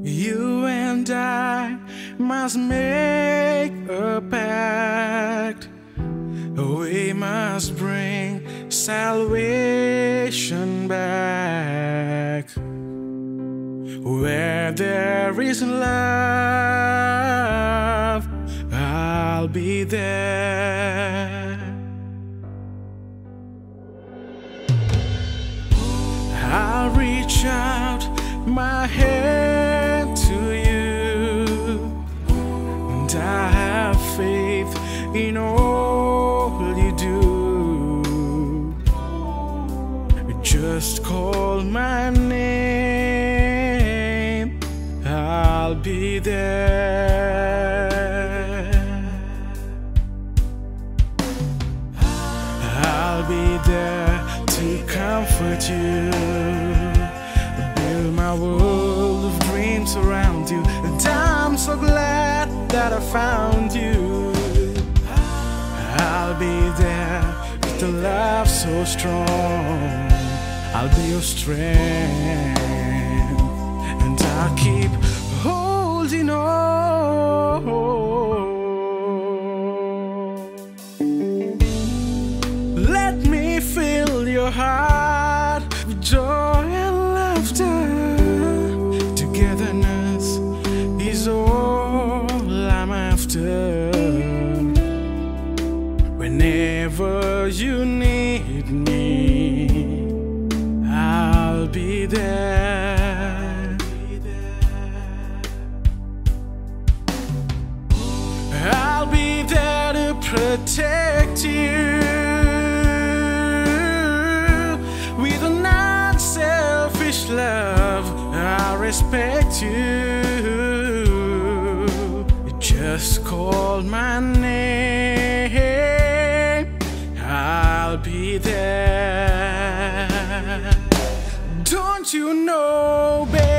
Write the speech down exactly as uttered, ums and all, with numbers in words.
You and I must make a pact. We must bring salvation back. Where there is love, I'll be there. I'll reach out my hand to you, and I have faith in all you do. Just call my name, I'll be there. I'll be there to comfort you, build my world of dreams around you. And I'm so glad that I found you. I'll be there with a love so strong. I'll be your strength, and I'll keep holding on. Let me fill your heart with joy and laughter. Togetherness is all I'm after. Whenever you need me, I'll be there. I'll be there to protect you with an unselfish love. I respect you. Just call my name, I'll be there. Don't you know, baby?